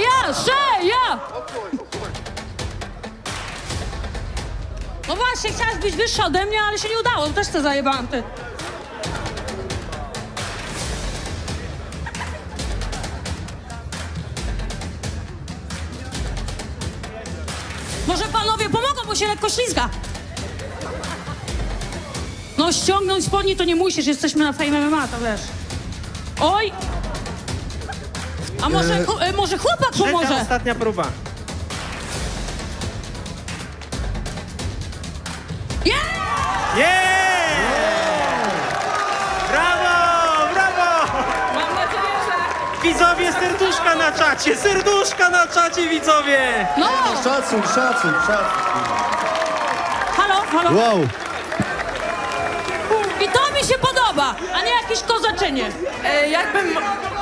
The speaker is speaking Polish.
Szeja! No właśnie, chciałaś być wyższa ode mnie, ale się nie udało. Też te zajebałam, ty. Może panowie pomogą, bo się lekko ślizga. No ściągnąć spodni to nie musisz, jesteśmy na Fame MMA, to wiesz. Oj! A może chłopak pomoże? Trzecia, ostatnia próba. Yeah! Brawo, brawo! Mam nadzieję, że... Widzowie, serduszka na czacie, widzowie! No! Szacun. Halo? Wow. I to mi się podoba, a nie jakieś kozaczenie. Jakbym